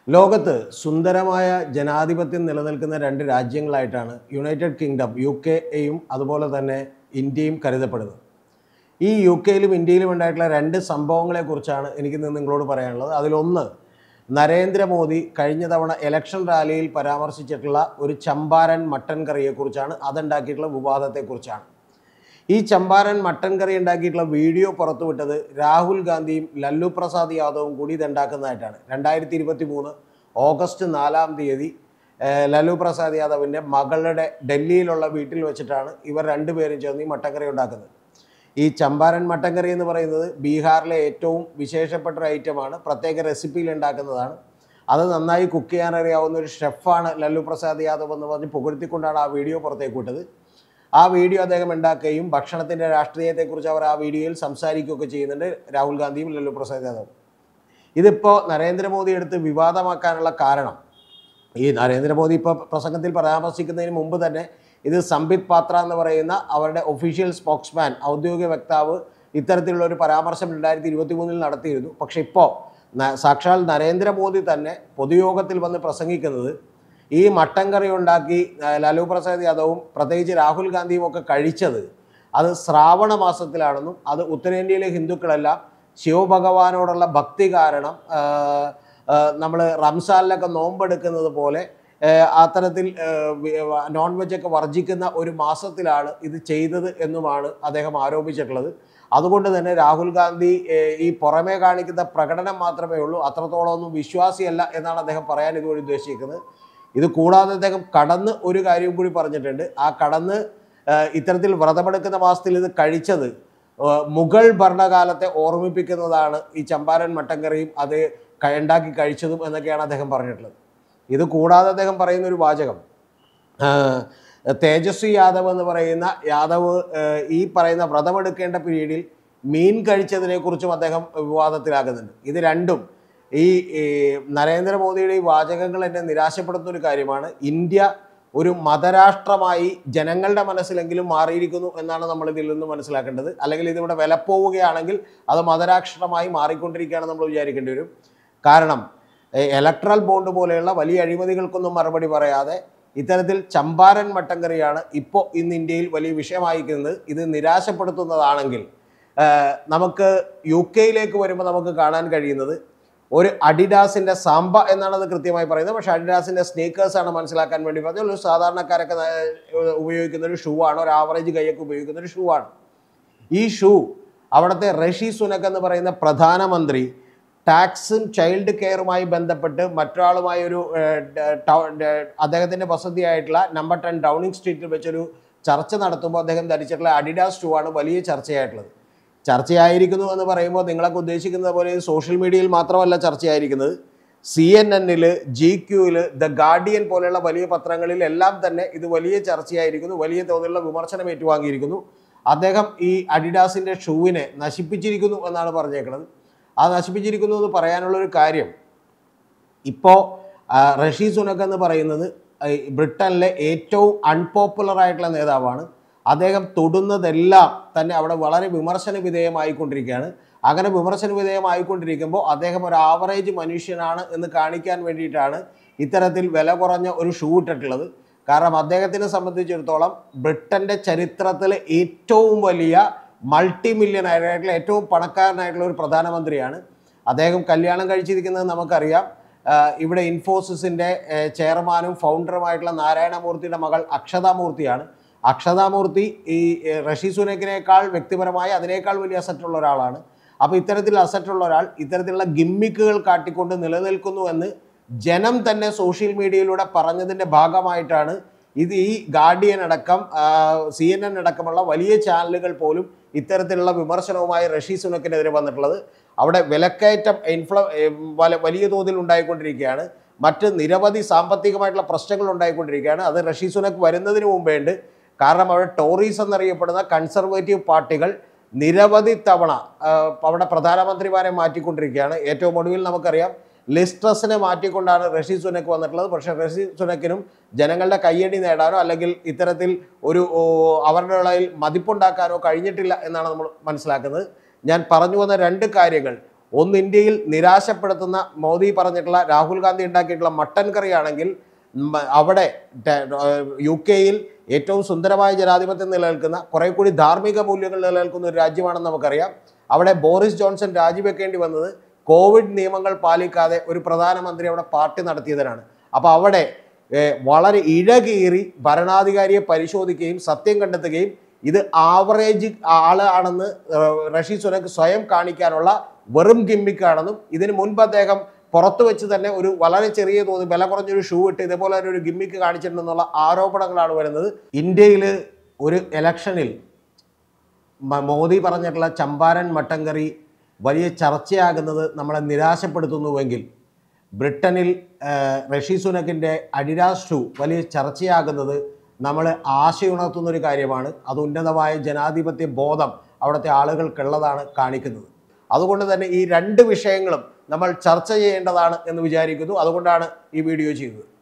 ലോകത്ത് സുന്ദരമായ ജനാധിപത്യം നിലനിൽക്കുന്ന രണ്ട് രാജ്യങ്ങളായിട്ടാണ് യുണൈറ്റഡ് കിങ്ഡം യുകെയും അതുപോലെ തന്നെ ഇന്ത്യയും കരുതപ്പെടുന്നത്. ഈ യുകെയിലും ഇന്ത്യയിലും ഉണ്ടായിട്ടുള്ള രണ്ട് സംഭവങ്ങളെക്കുറിച്ചാണ് എനിക്കിന്ന് നിങ്ങളോട് പറയാനുള്ളത്. അതിലൊന്ന്, നരേന്ദ്രമോദി കഴിഞ്ഞ തവണ ഇലക്ഷൻ റാലിയിൽ പരാമർശിച്ചിട്ടുള്ള ഒരു ചമ്പാരൻ മട്ടൻ കറിയെക്കുറിച്ചാണ്. അതുണ്ടാക്കിയിട്ടുള്ള വിവാദത്തെക്കുറിച്ചാണ്. ഈ ചമ്പാരൻ മട്ടൻ കറി ഉണ്ടാക്കിയിട്ടുള്ള വീഡിയോ പുറത്തുവിട്ടത് രാഹുൽ ഗാന്ധിയും ലല്ലു പ്രസാദ് യാദവും കൂടി ഇതുണ്ടാക്കുന്നതായിട്ടാണ്. 2023 ഓഗസ്റ്റ് 4-ാം തീയതി ലല്ലു പ്രസാദ് യാദവിൻ്റെ മകളുടെ ഡൽഹിയിലുള്ള വീട്ടിൽ വെച്ചിട്ടാണ് ഇവർ രണ്ടുപേരും ചേർന്ന് ഈ മട്ടൻ കറി ഉണ്ടാക്കുന്നത്. ഈ ചമ്പാരൻ മട്ടൻ കറി എന്ന് പറയുന്നത് ബീഹാറിലെ ഏറ്റവും വിശേഷപ്പെട്ട ഒരു ഐറ്റമാണ്. പ്രത്യേക റെസിപ്പിയിൽ ഉണ്ടാക്കുന്നതാണ്. അത് നന്നായി കുക്ക് ചെയ്യാൻ അറിയാവുന്ന ഒരു ഷെഫാണ് ലല്ലു പ്രസാദ് യാദവ് എന്ന് പറഞ്ഞ് പുകഴ്ത്തിക്കൊണ്ടാണ് ആ വീഡിയോ പുറത്തേക്ക് വിട്ടത്. ആ വീഡിയോ അദ്ദേഹം ഉണ്ടാക്കുകയും ഭക്ഷണത്തിൻ്റെ രാഷ്ട്രീയത്തെക്കുറിച്ച് അവർ ആ വീഡിയോയിൽ സംസാരിക്കുകയൊക്കെ ചെയ്യുന്നുണ്ട്, രാഹുൽ ഗാന്ധിയും ലല്ലു പ്രസാദ് യാദവും. ഇതിപ്പോൾ നരേന്ദ്രമോദി എടുത്ത് വിവാദമാക്കാനുള്ള കാരണം, ഈ നരേന്ദ്രമോദി ഇപ്പോൾ പ്രസംഗത്തിൽ പരാമർശിക്കുന്നതിന് മുമ്പ് തന്നെ ഇത് സംബിത് പാത്ര എന്ന് പറയുന്ന അവരുടെ ഒഫീഷ്യൽ സ്പോക്സ്മാൻ, ഔദ്യോഗിക വക്താവ് ഇത്തരത്തിലുള്ള ഒരു പരാമർശം 2023 നടത്തിയിരുന്നു. പക്ഷേ ഇപ്പോൾ സാക്ഷാൽ നരേന്ദ്രമോദി തന്നെ പൊതുയോഗത്തിൽ വന്ന് പ്രസംഗിക്കുന്നത് ഈ മട്ടൻ കറി ഉണ്ടാക്കി ലല്ലു പ്രസാദ് യാദവും പ്രത്യേകിച്ച് രാഹുൽ ഗാന്ധിയും ഒക്കെ കഴിച്ചത് അത് ശ്രാവണ മാസത്തിലാണെന്നും അത് ഉത്തരേന്ത്യയിലെ ഹിന്ദുക്കളെല്ലാം ശിവഭഗവാനോടുള്ള ഭക്തി കാരണം നമ്മൾ റംസാനിലൊക്കെ നോമ്പെടുക്കുന്നത് പോലെ അത്തരത്തിൽ നോൺ വെജൊക്കെ വർജിക്കുന്ന ഒരു മാസത്തിലാണ് ഇത് ചെയ്തത് എന്നുമാണ് അദ്ദേഹം ആരോപിച്ചിട്ടുള്ളത്. അതുകൊണ്ട് തന്നെ രാഹുൽ ഗാന്ധി ഈ പുറമേ കാണിക്കുന്ന പ്രകടനം മാത്രമേ ഉള്ളൂ, അത്രത്തോളം ഒന്നും വിശ്വാസിയല്ല എന്നാണ് അദ്ദേഹം പറയാൻ ഇതുവഴി ഉദ്ദേശിക്കുന്നത്. ഇത് കൂടാതെ അദ്ദേഹം കടന്ന് ഒരു കാര്യം കൂടി പറഞ്ഞിട്ടുണ്ട്. ആ കടന്ന് ഇത്തരത്തിൽ വ്രതമെടുക്കുന്ന മാസത്തിൽ ഇത് കഴിച്ചത് മുഗൾ ഭരണകാലത്തെ ഓർമ്മിപ്പിക്കുന്നതാണ് ഈ ചമ്പാരൻ മട്ടൻ കറിയും അത് ഉണ്ടാക്കി കഴിച്ചതും എന്നൊക്കെയാണ് അദ്ദേഹം പറഞ്ഞിട്ടുള്ളത്. ഇത് കൂടാതെ അദ്ദേഹം പറയുന്ന ഒരു വാചകം, തേജസ്വി യാദവ് എന്ന് പറയുന്ന യാദവ് ഈ പറയുന്ന വ്രതമെടുക്കേണ്ട പീരീഡിൽ മീൻ കഴിച്ചതിനെക്കുറിച്ചും അദ്ദേഹം വിവാദത്തിലാകുന്നുണ്ട്. ഇത് രണ്ടും ഈ നരേന്ദ്രമോദിയുടെ ഈ വാചകങ്ങൾ എന്നെ നിരാശപ്പെടുത്തുന്ന ഒരു കാര്യമാണ്. ഇന്ത്യ ഒരു മതരാഷ്ട്രമായി ജനങ്ങളുടെ മനസ്സിലെങ്കിലും മാറിയിരിക്കുന്നു എന്നാണ് നമ്മൾ ഇതിൽ നിന്ന് മനസ്സിലാക്കേണ്ടത്. അല്ലെങ്കിൽ ഇതിവിടെ വിലപ്പോവുകയാണെങ്കിൽ അത് മതരാഷ്ട്രമായി മാറിക്കൊണ്ടിരിക്കുകയാണെന്ന് നമ്മൾ വിചാരിക്കേണ്ടി വരും. കാരണം ഇലക്ട്രൽ ബോണ്ട് പോലെയുള്ള വലിയ അഴിമതികൾക്കൊന്നും മറുപടി പറയാതെ ഇത്തരത്തിൽ ചമ്പാരൻ മട്ടൻ കറിയാണ് ഇപ്പോൾ ഇന്ന് ഇന്ത്യയിൽ വലിയ വിഷയമായിരിക്കുന്നത്. ഇത് നിരാശപ്പെടുത്തുന്നതാണെങ്കിൽ നമുക്ക് യുകെയിലേക്ക് വരുമ്പോൾ നമുക്ക് കാണാൻ കഴിയുന്നത് ഒരു അഡിഡാസിൻ്റെ സാമ്പ എന്നാണ് അത് കൃത്യമായി പറയുന്നത്. പക്ഷേ അഡിഡാസിൻ്റെ സ്നീക്കേഴ്സാണ് മനസ്സിലാക്കാൻ വേണ്ടി പറഞ്ഞത്. ഒരു സാധാരണക്കാരൊക്കെ ഉപയോഗിക്കുന്ന ഒരു ഷൂ ആണ്, ഒരു ആവറേജ് കൈയൊക്കെ ഉപയോഗിക്കുന്ന ഒരു ഷൂ ആണ്. ഈ ഷൂ അവിടുത്തെ ഋഷി സുനക് എന്ന് പറയുന്ന പ്രധാനമന്ത്രി ടാക്സും ചൈൽഡ് കെയറുമായി ബന്ധപ്പെട്ട് മറ്റൊരാളുമായി ഒരു അദ്ദേഹത്തിൻ്റെ വസതിയായിട്ടുള്ള നമ്പർ 10 ഡൗണിംഗ് സ്ട്രീറ്റിൽ വെച്ചൊരു ചർച്ച നടത്തുമ്പോൾ അദ്ദേഹം ധരിച്ചിട്ടുള്ള അഡിഡാസ് ഷൂ ആണ് വലിയ ചർച്ചയായിട്ടുള്ളത്. ചർച്ചയായിരിക്കുന്നു എന്ന് പറയുമ്പോൾ നിങ്ങളൊക്കെ ഉദ്ദേശിക്കുന്നത് പോലെ സോഷ്യൽ മീഡിയയിൽ മാത്രമല്ല ചർച്ചയായിരിക്കുന്നത്. CNN-ൽ, GQ-ൽ, ദ ഗാർഡിയൻ പോലെയുള്ള വലിയ പത്രങ്ങളിൽ എല്ലാം തന്നെ ഇത് വലിയ ചർച്ചയായിരിക്കുന്നു. വലിയ തോതിലുള്ള വിമർശനം ഏറ്റുവാങ്ങിയിരിക്കുന്നു. അദ്ദേഹം ഈ അഡിഡാസിൻ്റെ ഷൂവിനെ നശിപ്പിച്ചിരിക്കുന്നു എന്നാണ് പറഞ്ഞേക്കുന്നത്. ആ നശിപ്പിച്ചിരിക്കുന്നു എന്ന് പറയാനുള്ളൊരു കാര്യം, ഇപ്പോൾ ഋഷി സുനക് എന്ന് പറയുന്നത് ബ്രിട്ടനിലെ ഏറ്റവും അൺപോപ്പുലറായിട്ടുള്ള നേതാവാണ്. അദ്ദേഹം തൊടുന്നതെല്ലാം തന്നെ അവിടെ വളരെ വിമർശന വിധേയമായിക്കൊണ്ടിരിക്കുകയാണ്. അങ്ങനെ വിമർശന വിധേയമായിക്കൊണ്ടിരിക്കുമ്പോൾ അദ്ദേഹം ഒരു ആവറേജ് മനുഷ്യനാണ് എന്ന് കാണിക്കാൻ വേണ്ടിയിട്ടാണ് ഇത്തരത്തിൽ വില കുറഞ്ഞ ഒരു ഷൂ ഇട്ടിട്ടുള്ളത്. കാരണം അദ്ദേഹത്തിനെ സംബന്ധിച്ചിടത്തോളം ബ്രിട്ടൻ്റെ ചരിത്രത്തിലെ ഏറ്റവും വലിയ മൾട്ടി മില്യണയറായിട്ടുള്ള ഏറ്റവും പണക്കാരനായിട്ടുള്ള ഒരു പ്രധാനമന്ത്രിയാണ് അദ്ദേഹം. കല്യാണം കഴിച്ചിരിക്കുന്നത് നമുക്കറിയാം. ഇവിടെ ഇൻഫോസിസിൻ്റെ ചെയർമാനും ഫൗണ്ടറുമായിട്ടുള്ള നാരായണമൂർത്തിയുടെ മകൾ അക്ഷതാമൂർത്തിയാണ്. അക്ഷതാമൂർത്തി ഈ ഋഷി സുനക്കിനേക്കാൾ വ്യക്തിപരമായി അതിനേക്കാൾ വലിയ അസറ്റുള്ള ഒരാളാണ്. അപ്പോൾ ഇത്തരത്തിൽ അസറ്റുള്ള ഒരാൾ ഇത്തരത്തിലുള്ള ഗിമ്മിക്കുകൾ കാട്ടിക്കൊണ്ട് നിലനിൽക്കുന്നു എന്ന് ജനം തന്നെ സോഷ്യൽ മീഡിയയിലൂടെ പറഞ്ഞതിൻ്റെ ഭാഗമായിട്ടാണ് ഇത് ഈ ഗാർഡിയൻ അടക്കം CNN അടക്കമുള്ള വലിയ ചാനലുകൾ പോലും ഇത്തരത്തിലുള്ള വിമർശനവുമായി ഋഷി സുനക്കിനെതിരെ വന്നിട്ടുള്ളത്. അവിടെ വിലക്കയറ്റം വലിയ തോതിൽ ഉണ്ടായിക്കൊണ്ടിരിക്കുകയാണ്. മറ്റ് നിരവധി സാമ്പത്തികമായിട്ടുള്ള പ്രശ്നങ്ങൾ ഉണ്ടായിക്കൊണ്ടിരിക്കുകയാണ്. അത് ഋഷി സുനക് വരുന്നതിന് മുമ്പേണ്ട്. കാരണം അവിടെ ടോറീസ് എന്നറിയപ്പെടുന്ന കൺസർവേറ്റീവ് പാർട്ടികൾ നിരവധി തവണ അവിടെ പ്രധാനമന്ത്രിമാരെ മാറ്റിക്കൊണ്ടിരിക്കുകയാണ്. ഏറ്റവും ഒടുവിൽ നമുക്കറിയാം ലിസ്ട്രസിനെ മാറ്റിക്കൊണ്ടാണ് ഋഷി സുനക് വന്നിട്ടുള്ളത്. പക്ഷേ ഋഷി സുനക്കിനും ജനങ്ങളുടെ കയ്യടി നേടാനോ അല്ലെങ്കിൽ ഇത്തരത്തിൽ ഒരു അവരുടെ ഇടയിൽ മതിപ്പുണ്ടാക്കാനോ കഴിഞ്ഞിട്ടില്ല എന്നാണ് നമ്മൾ മനസ്സിലാക്കുന്നത്. ഞാൻ പറഞ്ഞു വന്ന രണ്ട് കാര്യങ്ങൾ, ഒന്ന് ഇന്ത്യയിൽ നിരാശപ്പെടുത്തുന്ന മോദി പറഞ്ഞിട്ടുള്ള രാഹുൽ ഗാന്ധി ഉണ്ടാക്കിയിട്ടുള്ള മട്ടൻ കറി ആണെങ്കിൽ അവിടെ UK-യിൽ ഏറ്റവും സുന്ദരമായ ജനാധിപത്യം നിലനിൽക്കുന്ന കുറെ കൂടി ധാർമ്മിക മൂല്യങ്ങൾ നിലനിൽക്കുന്ന ഒരു രാജ്യമാണെന്ന് നമുക്കറിയാം. അവിടെ ബോറിസ് ജോൺസൺ രാജിവെക്കേണ്ടി വന്നത് കോവിഡ് നിയമങ്ങൾ പാലിക്കാതെ ഒരു പ്രധാനമന്ത്രി അവിടെ പാർട്ടി നടത്തിയതിനാണ്. അപ്പോൾ അവിടെ വളരെ ഇഴകീറി ഭരണാധികാരിയെ പരിശോധിക്കുകയും സത്യം കണ്ടെത്തുകയും ഇത് ആവറേജ് ആളാണെന്ന് ഋഷി സുനക് സ്വയം കാണിക്കാനുള്ള വെറും ഗിമ്മിക്കാണെന്നും ഇതിന് മുൻപ് അദ്ദേഹം പുറത്തു വെച്ച് തന്നെ ഒരു വളരെ ചെറിയ തോതിൽ വില കുറഞ്ഞൊരു ഷൂ ഇട്ട് ഇതേപോലെ ഒരു ഗിമ്മിക്ക് കാണിച്ചിട്ടുണ്ടെന്നുള്ള ആരോപണങ്ങളാണ് വരുന്നത്. ഇന്ത്യയിൽ ഒരു ഇലക്ഷനിൽ മോദി പറഞ്ഞിട്ടുള്ള ചമ്പാരൻ മട്ടൻ കറി വലിയ ചർച്ചയാകുന്നത് നമ്മളെ നിരാശപ്പെടുത്തുന്നുവെങ്കിൽ ബ്രിട്ടനിൽ ഋഷി സുനക്കിൻ്റെ അഡിഡാസ് ഷൂ വലിയ ചർച്ചയാകുന്നത് നമ്മൾ ആശയുണർത്തുന്നൊരു കാര്യമാണ്. അത് ഉന്നതമായ ജനാധിപത്യ ബോധം അവിടുത്തെ ആളുകൾക്കുള്ളതാണ് കാണിക്കുന്നത്. അതുകൊണ്ട് തന്നെ ഈ രണ്ട് വിഷയങ്ങളും നമ്മൾ ചർച്ച ചെയ്യേണ്ടതാണ് എന്ന് വിചാരിക്കുന്നു. അതുകൊണ്ടാണ് ഈ വീഡിയോ ചെയ്തത്.